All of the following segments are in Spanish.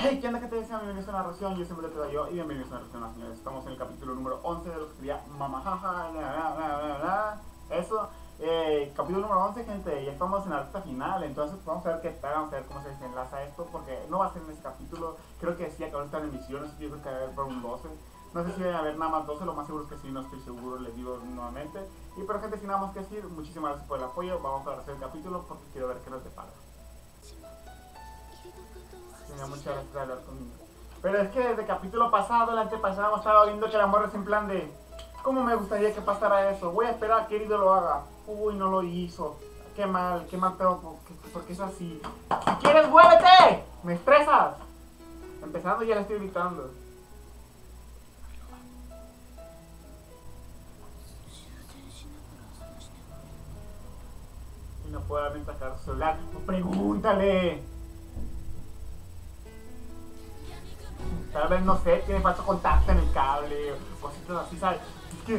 Hey, ¿qué onda? ¿Qué te decía? Bienvenidos a una narración, yo siempre te doy yo y bienvenidos a una narración, señores. Estamos en el capítulo número 11 de lo que sería Mamajaja, eso, capítulo número 11, gente, ya estamos en la recta final, entonces vamos a ver qué tal, vamos a ver cómo se desenlaza esto, porque no va a ser en ese capítulo, creo que sí, acabó de estar en emisiones, yo creo que va a haber por un 12, no sé si va a haber nada más 12, lo más seguro es que sí, no estoy seguro, les digo nuevamente, y pero gente, sin nada más que decir, muchísimas gracias por el apoyo, vamos a hacer el capítulo porque quiero ver qué nos depara. Tenía muchas ganas de hablar conmigo. Pero es que desde el capítulo pasado, el antepasado, hemos estado viendo que la morra es en plan de ¿cómo me gustaría que pasara eso? Voy a esperar a que Herido lo haga. Uy, no lo hizo. Qué mal tengo, porque es así. Si quieres, muévete. Me estresas. Empezando ya le estoy gritando. Y no puedo darme sacar su celular. Pues pregúntale. Tal vez, no sé, tiene falta contacto en el cable o cositas así, ¿sabes? Es que...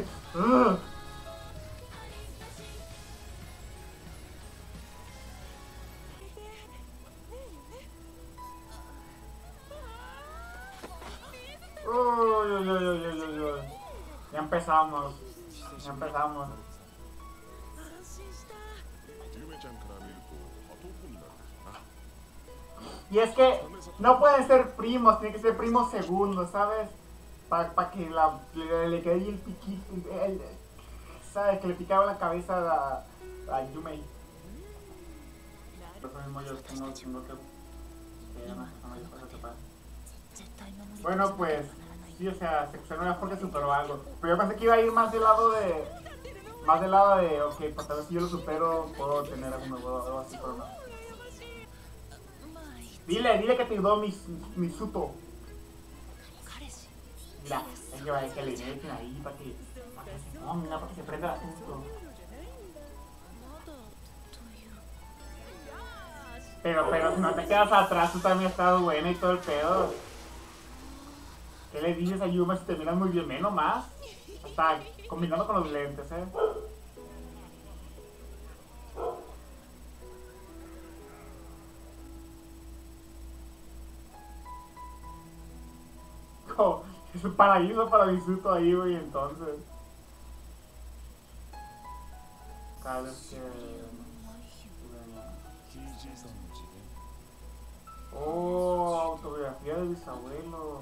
Uy, uy, uy, uy, uy, uy, uy. Ya empezamos. Ya empezamos. Y es que no pueden ser primos, tienen que ser primos segundos, ¿sabes? Para que le quede ahí el piquito, ¿sabes? Que le picaba la cabeza a Yumei. Por eso mismo yo tengo que bueno, pues, sí, o sea, se no es porque superó algo. Pero yo pensé que iba a ir más del lado de... Más del lado de, ok, pues tal vez si yo lo supero, puedo tener algo así, pero no. Dile que te ayudó mi Suto. Mira, es que le echen ahí para que se ponga, para que se prenda el asunto. Pero si no te quedas atrás, tú también has estado buena y todo el pedo. ¿Qué le dices a Yuma si te miras muy bien? Menos más. Hasta combinando con los lentes, Oh, es un paraíso para mi Suto ahí, güey, entonces. Cada vez que... Oh, autobiografía de bisabuelo.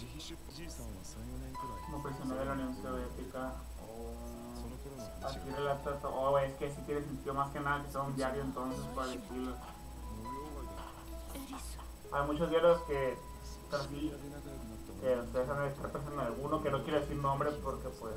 Como prisionero de la Unión Soviética. Oh, aquí relata. Oh, es que sí tiene sentido más que nada que sea un diario entonces para el estilo. Hay muchos diarios que sí, que ustedes han de estar pensando en alguno que no quiere decir nombre porque pues.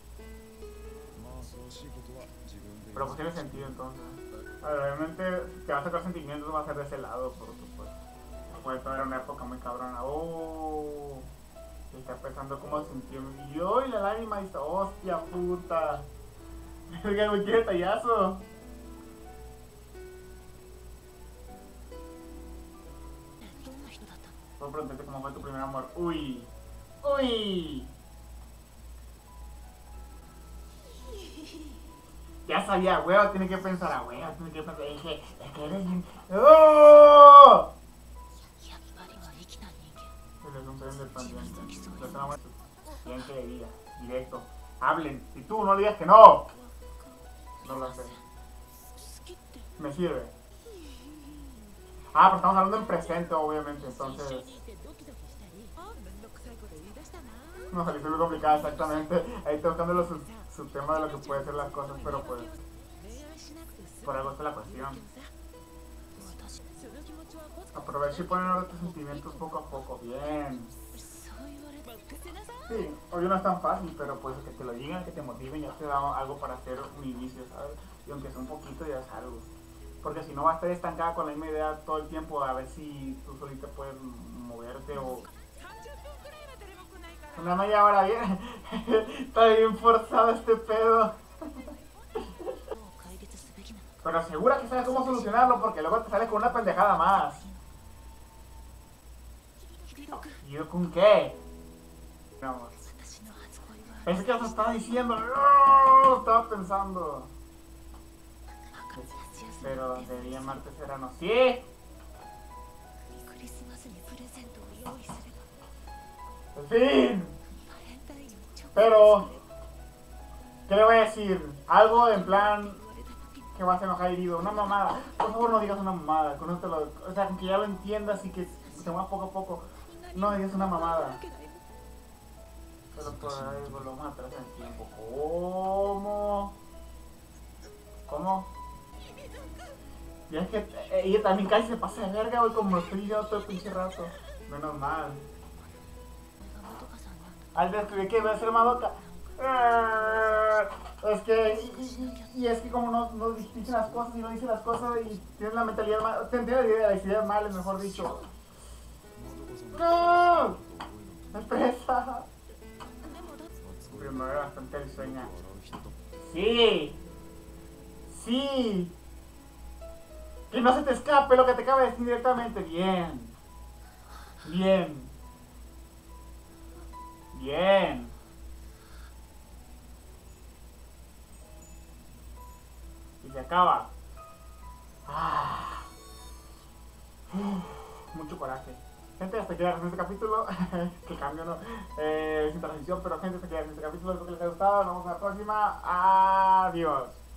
Pero pues tiene sentido entonces. Obviamente te va a sacar sentimientos, va a ser de ese lado porque pues puede ser una época muy cabrona. Oh, y está pensando cómo se sintió. Y hoy la lágrima dice, hostia puta. Verga, güey, qué detallazo. Puedo preguntarte cómo fue tu primer amor. Uy. Uy. Ya sabía, hueva, tiene que pensar a hueva, tiene que pensar. Es que eres bien. ¡Oh! Se les comprende el pendiente. Bien que le diga, directo. Hablen. Si tú no le digas que no. No lo sé. Me sirve. Ah, pero estamos hablando en presente, obviamente, entonces. No, salí muy complicada, exactamente. Ahí está buscando su tema de lo que puede ser las cosas, pero pues. Por algo está la cuestión. Aprovecha y pon en orden tus sentimientos poco a poco. Bien. Sí, obvio no es tan fácil, pero pues que te lo digan, que te motiven, ya te da algo para hacer un inicio, ¿sabes? Y aunque sea un poquito, ya es algo. Porque si no vas a estar estancada con la misma idea todo el tiempo, a ver si tú solita puedes moverte o... Una media hora bien. Está bien forzado este pedo. Pero segura que sabes cómo solucionarlo porque luego te sales con una pendejada más. ¿Y yo con qué? Vamos. Pensé que os estaba diciendo. No, estaba pensando. Pero debía amarte Serrano. ¡Sí! fin. Pero, ¿qué le voy a decir? Algo en plan que vas a enojar herido. Una mamada. Por favor, no digas una mamada. O sea, que ya lo entiendas y que se mueva poco a poco. No digas una mamada. Pero por ahí volvemos atrás en el tiempo. ¿Cómo? ¿Cómo? Y es que ella también casi se pasa de verga, güey, como lo estoy diciendo todo el pinche rato. Menos mal. Al descubrir que va a ser Madoka. Es que, y es que como no dicen las cosas y no dicen las cosas y tienes la mentalidad mal, tienes las ideas males, mejor dicho. ¡No! ¡Expresa! Primero bastante risueña. ¡Sí! ¡Sí! Que no se te escape lo que te acaba de decir directamente. Bien. Bien. Bien. Y se acaba. Ah. Mucho coraje. Gente, hasta aquí la reacción de este capítulo. Que cambio, ¿no? Sin transición, pero gente, hasta aquí la reacción de este capítulo. Espero que les haya gustado. Nos vemos en la próxima. Adiós.